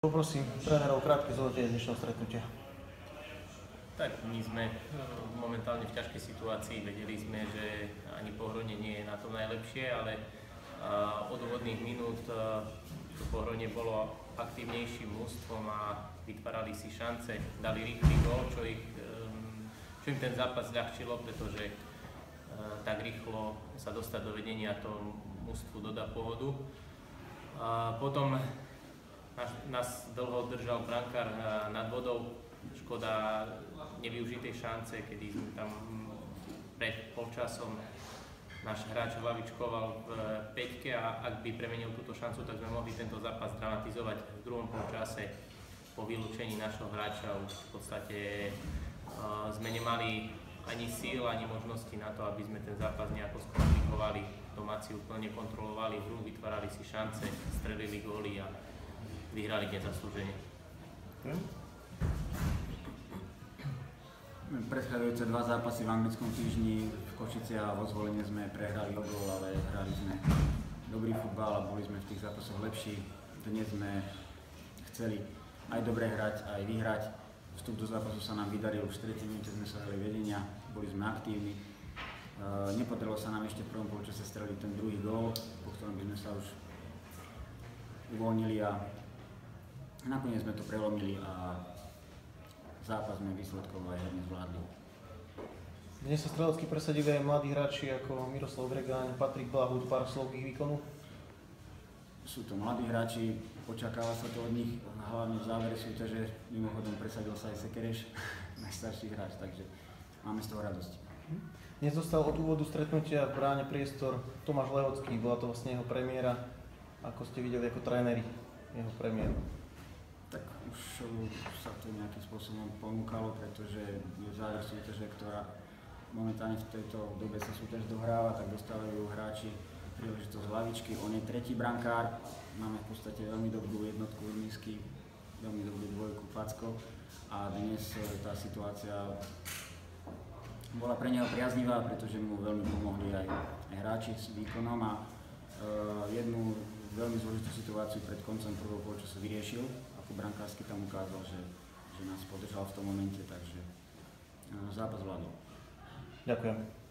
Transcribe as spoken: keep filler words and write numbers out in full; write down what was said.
Poprosím trénerov krátke zhodnotenie dnešného stretnutia. Tak my sme momentálne v ťažkej situácii, vedeli sme, že ani Pohronie nie je na tom najlepšie, ale od úvodných minút to Pohronie bolo aktívnejším mužstvom a vytvárali si šance, dali rýchly gól, čo, ich, čo im ten zápas zľahčilo, pretože tak rýchlo sa dostať do vedenia to mužstvu dodá pohodu. A potom nás dlho držal brankár nad vodou, škoda nevyužitej šance, kedy sme tam pred polčasom náš hráč hlavičkoval v päťke a ak by premenil túto šancu, tak sme mohli tento zápas dramatizovať v druhom polčase. Po vylúčení našho hráča už v podstate uh, sme nemali ani síl, ani možnosti na to, aby sme ten zápas nejako skomplikovali. Domáci úplne kontrolovali hru, vytvárali si šance, strelili góly a vyhrali nezaslúžene. Hm? Predchádzajúce dva zápasy v anglickom týždni v Košici a vo Zvolenie sme prehrali o gól, ale hrali sme dobrý futbal a boli sme v tých zápasoch lepší. Dnes sme chceli aj dobre hrať, aj vyhrať. Vstup do zápasu sa nám vydaril, v štvrtej minúte sme sa dali vedenia, boli sme aktívni. Uh, nepodarilo sa nám ešte v prvom polčase streliť ten druhý gól, po ktorom by sme sa už uvoľnili a nakoniec sme to prelomili a zápas sme výsledkovo aj herne zvládli. Dnes sa strelecky presadili aj mladí hráči ako Miroslav Gregáň, Patrik Blahut, pár slov k ich výkonu? Sú to mladí hráči, očakáva sa to od nich, hlavne v závere súťaže. Mimochodom presadil sa aj Sekereš, najstarší hráč, takže máme z toho radosť. Dnes dostal od úvodu stretnutia v bráne priestor Tomáš Lehocký, bola to vlastne jeho premiéra. Ako ste videli ako tréneri jeho premiéru? Tak už sa to nejakým spôsobom ponúkalo, pretože je záver súťaže, ktorá momentálne v tejto dobe sa súťaž dohráva, tak dostávajú hráči príležitosť z hlavičky. On je tretí brankár, máme v podstate veľmi dobrú jednotku Urminsky, veľmi dobrú dvojku Packo a dnes tá situácia bola pre neho priaznivá, pretože mu veľmi pomohli aj, aj hráči s výkonom a uh, jednu veľmi zložitú situáciu pred koncom prvého polčasu vyriešil. Ako brankársky tam ukázal, že, že nás podržal v tom momente, takže uh, zápas vládol. Ďakujem.